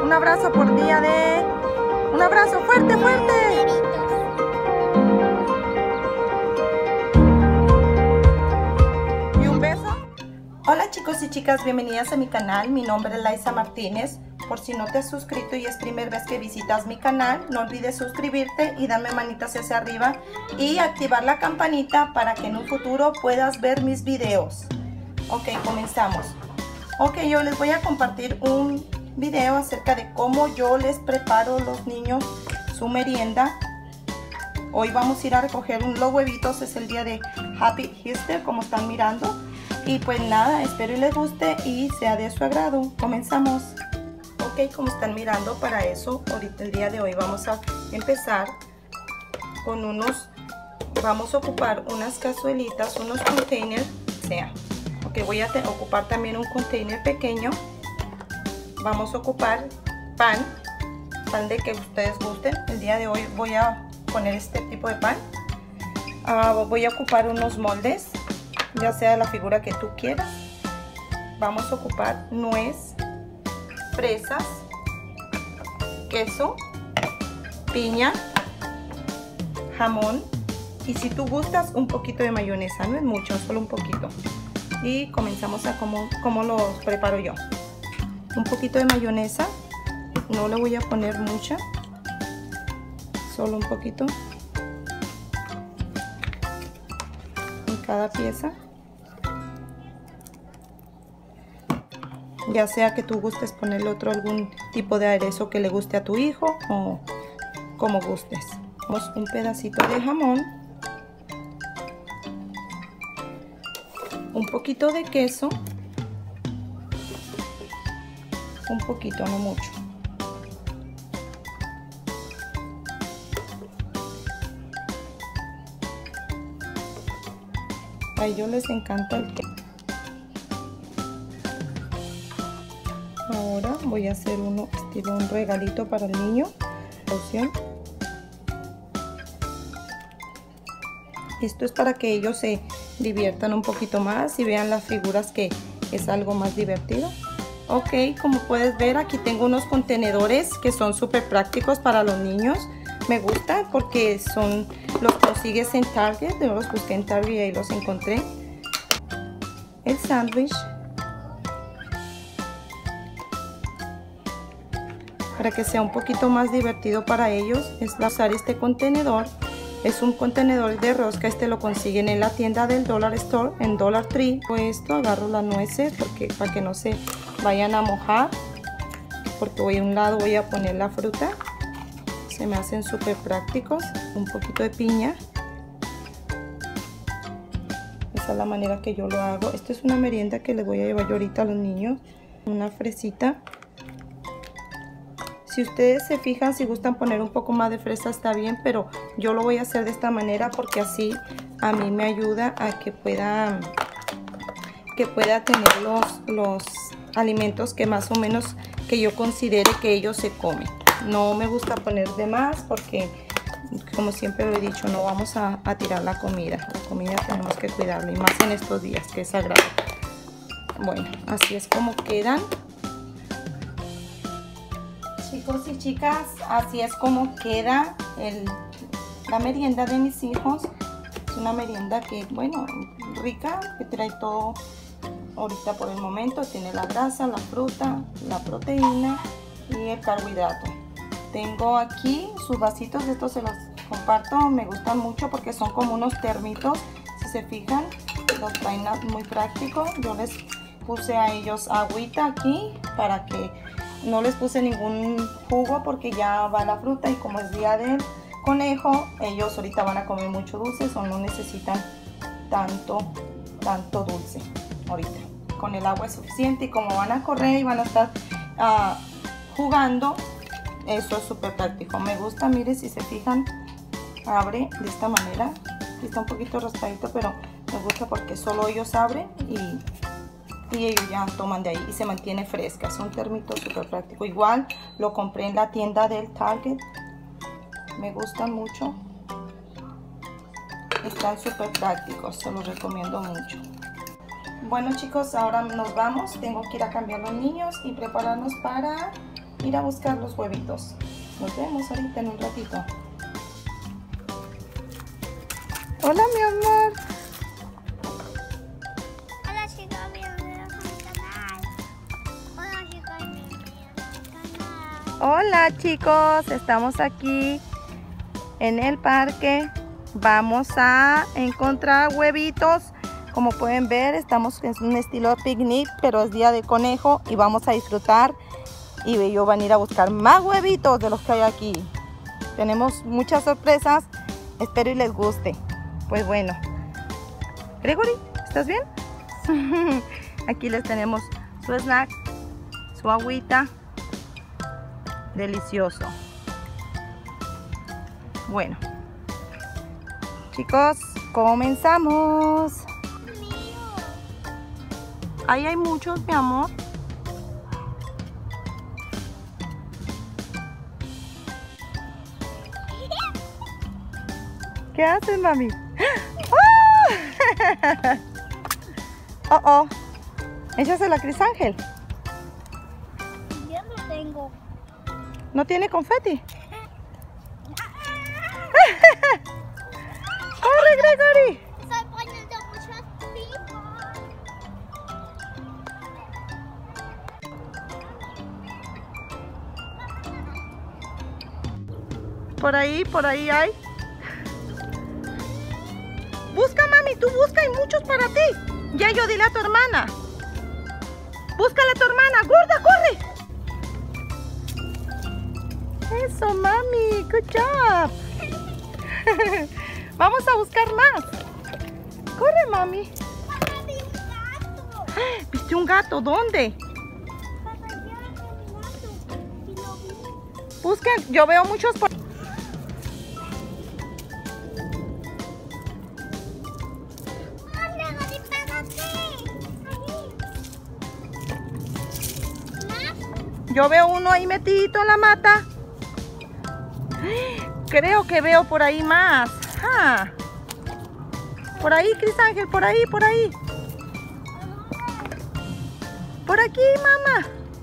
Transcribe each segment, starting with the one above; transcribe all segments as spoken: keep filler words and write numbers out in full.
Un abrazo por día de... Un abrazo fuerte, fuerte. Y un beso. Hola chicos y chicas, bienvenidas a mi canal. Mi nombre es Laisa Martínez. Por si no te has suscrito y es primera vez que visitas mi canal, no olvides suscribirte y darme manitas hacia arriba y activar la campanita para que en un futuro puedas ver mis videos. Ok, comenzamos. Ok, yo les voy a compartir un video acerca de cómo yo les preparo a los niños su merienda. Hoy vamos a ir a recoger los huevitos, es el día de Happy Easter, como están mirando. Y pues nada, espero y les guste y sea de su agrado. Comenzamos. Ok, como están mirando, para eso, ahorita el día de hoy vamos a empezar con unos, vamos a ocupar unas cazuelitas, unos containers, o sea, ok, voy a ocupar también un container pequeño. Vamos a ocupar pan, pan de que ustedes gusten. El día de hoy voy a poner este tipo de pan. Uh, voy a ocupar unos moldes, ya sea la figura que tú quieras. Vamos a ocupar nuez, fresas, queso, piña, jamón y si tú gustas un poquito de mayonesa, no es mucho, solo un poquito. Y comenzamos a cómo, cómo los preparo yo. Un poquito de mayonesa, no le voy a poner mucha, solo un poquito en cada pieza. Ya sea que tú gustes ponerle otro algún tipo de aderezo que le guste a tu hijo o como gustes. Vamos un pedacito de jamón, un poquito de queso, un poquito, no mucho. A ellos les encanta el queso. Ahora voy a hacer uno estilo un regalito para el niño. Esto es para que ellos se diviertan un poquito más y vean las figuras, que es algo más divertido. Ok, como puedes ver, aquí tengo unos contenedores que son súper prácticos para los niños. Me gusta porque son, los consigues en Target. Yo los busqué en Target y ahí los encontré. El sándwich. Para que sea un poquito más divertido para ellos, es usar este contenedor. Es un contenedor de rosca, este lo consiguen en la tienda del Dollar Store, en Dollar Tree. Pues esto, agarro las nueces porque, para que no se vayan a mojar, porque voy a un lado voy a poner la fruta. Se me hacen súper prácticos. Un poquito de piña. Esa es la manera que yo lo hago. Esto es una merienda que les voy a llevar yo ahorita a los niños. Una fresita. Si ustedes se fijan, si gustan poner un poco más de fresa está bien, pero yo lo voy a hacer de esta manera porque así a mí me ayuda a que pueda, que pueda tener los, los alimentos que más o menos que yo considere que ellos se comen. No me gusta poner de más porque, como siempre lo he dicho, no vamos a, a tirar la comida. La comida tenemos que cuidarla y más en estos días que es sagrado. Bueno, así es como quedan. Chicos y chicas, así es como queda el, la merienda de mis hijos. Es una merienda que, bueno, rica, que trae todo ahorita por el momento. Tiene la grasa, la fruta, la proteína y el carbohidrato. Tengo aquí sus vasitos, estos se los comparto, me gustan mucho porque son como unos termitos. Si se fijan, los traen muy prácticos. Yo les puse a ellos agüita aquí para que no les puse ningún jugo porque ya va la fruta y como es día del conejo, ellos ahorita van a comer mucho dulce, o no necesitan tanto, tanto dulce ahorita. Con el agua es suficiente y como van a correr y van a estar uh, jugando, eso es súper práctico. Me gusta, mire, si se fijan, abre de esta manera. Aquí está un poquito raspadito, pero me gusta porque solo ellos abren y... y ellos ya toman de ahí y se mantiene fresca. Es un termito súper práctico. Igual lo compré en la tienda del Target. Me gustan mucho. Están súper prácticos. Se los recomiendo mucho. Bueno chicos, ahora nos vamos. Tengo que ir a cambiar los niños y prepararnos para ir a buscar los huevitos. Nos vemos ahorita en un ratito. Hola, mi amor. Hola, chicos, bienvenidos a mi canal. Hola, chicos, bienvenidos a mi canal. Hola, chicos. Estamos aquí en el parque. Vamos a encontrar huevitos. Como pueden ver, estamos en un estilo picnic, pero es día de conejo y vamos a disfrutar. Y ellos van a ir a buscar más huevitos de los que hay aquí. Tenemos muchas sorpresas. Espero y les guste. Pues bueno. Gregory, ¿estás bien? Aquí les tenemos su snack, su agüita. Delicioso. Bueno. Chicos, comenzamos. Ahí hay muchos, mi amor. ¿Qué haces, mami? ¡Oh! Oh, oh. Échasela a Cris Ángel. Yo no tengo. ¿No tiene confeti? ¡Corre, Gregory! Estoy poniendo muchas pipas. Por ahí, por ahí hay. Busca, mami, tú busca, hay muchos para ti. Ya yo dile a tu hermana. Búscale a tu hermana, gorda, corre. Eso, mami, good job. Vamos a buscar más. Corre, mami. Papá, vi un gato. ¿Viste un gato? ¿Dónde? Papá, yo vi un gato. Y lo vi. Busquen, yo veo muchos por... Yo veo uno ahí metidito en la mata. Creo que veo por ahí más. Ah. Por ahí, Cris Ángel, por ahí, por ahí. Por aquí, mamá.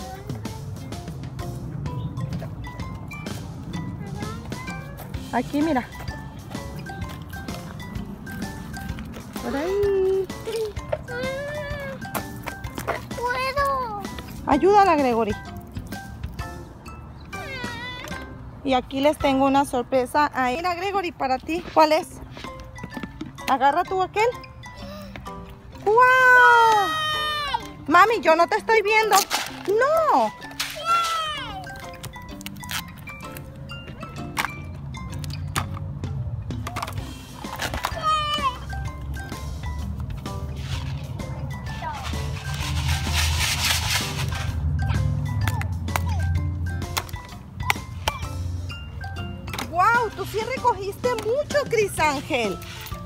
Aquí, mira. Por ahí. Puedo. Ayúdala, Gregory. Y aquí les tengo una sorpresa. Ahí, mira, Gregory, para ti. ¿Cuál es? Agarra tú aquel. ¡Wow! Mami, yo no te estoy viendo. ¡No! ¡Wow! Tú sí recogiste mucho, Cris Ángel.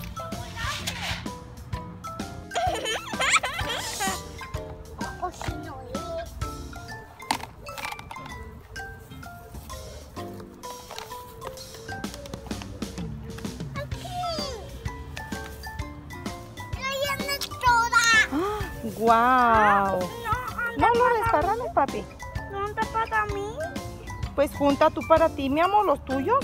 ¡Wow! No lo desgarrame, papi. ¿Dónde para mí? Pues junta tú para ti, mi amor, los tuyos.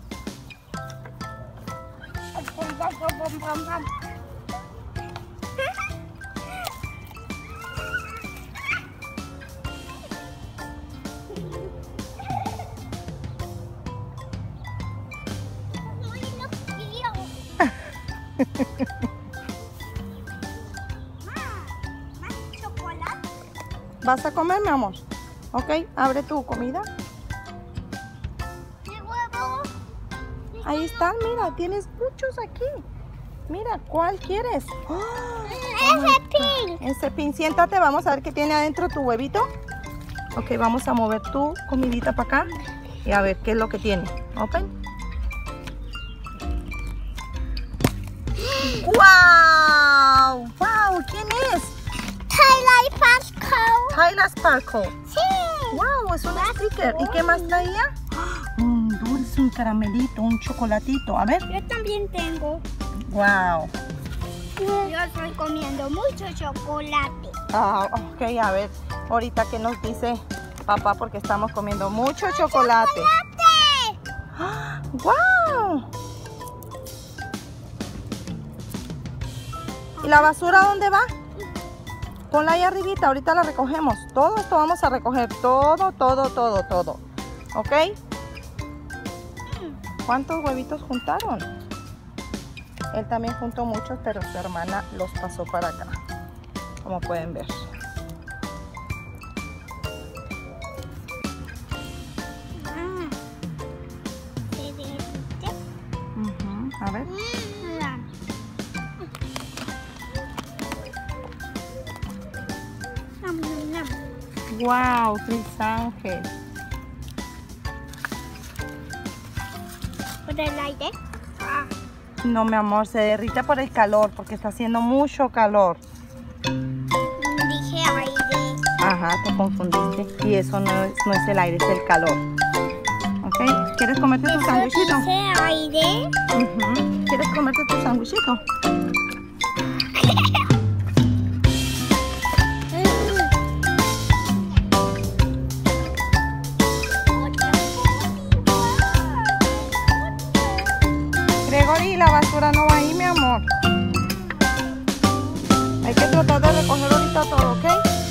¿Vas a comer, mi amor? Ok, abre tu comida. ¿Qué huevo? Ahí están, mira, tienes muchos aquí. Mira, ¿cuál quieres? ¡Oh! Ese pin. Ese pin, siéntate, vamos a ver qué tiene adentro tu huevito. Ok, vamos a mover tu comidita para acá y a ver qué es lo que tiene. Open. ¡Wow! ¡Wow! ¿Quién es? Tyler Pascal. Tyler Sparkle. Sí. ¡Wow! Es un sticker. ¿Y qué más traía? Un dulce, un caramelito, un chocolatito. A ver. Yo también tengo. ¡Wow! Yo estoy comiendo mucho chocolate. Ah, ok, a ver. Ahorita que nos dice papá porque estamos comiendo mucho chocolate. ¡Ah! ¡Guau! ¿Y la basura dónde va? Ponla ahí arribita, ahorita la recogemos. Todo esto vamos a recoger, todo, todo, todo, todo. ¿Ok? ¿Cuántos huevitos juntaron? Él también juntó muchos, pero su hermana los pasó para acá, como pueden ver. Uh-huh. A ver. Wow, Trisángel. ¿Por el aire? No, mi amor, se derrite por el calor, porque está haciendo mucho calor. Dije aire. Ajá, te confundiste. Y eso no es, no es el aire, es el calor. ¿Ok? ¿Quieres comerte tu sándwichito? Dije aire. Uh-huh. ¿Quieres comerte tu sándwichito? Gregory, la basura no va ahí, mi amor. Hay que tratar de recoger ahorita todo, ¿ok?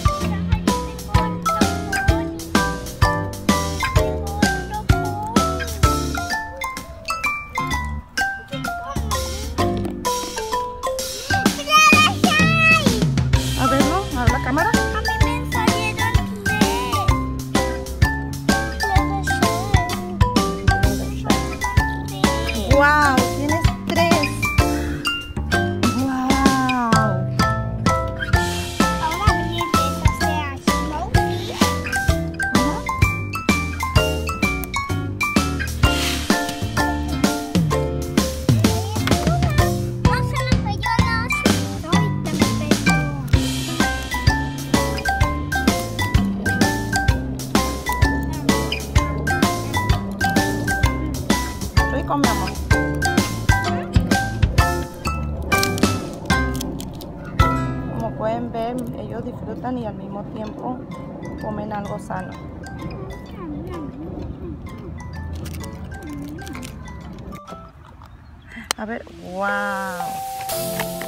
A verlo, a ver la cámara. A mí me salieron tres. ¡Wow! Tienes tres. ¡Wow! Ahora bien, esa sea Smokey. No se me cayó la azúcar. Ahorita me cayó. Rico, mi amor. Como pueden ver, ellos disfrutan y al mismo tiempo comen algo sano. A ver, wow.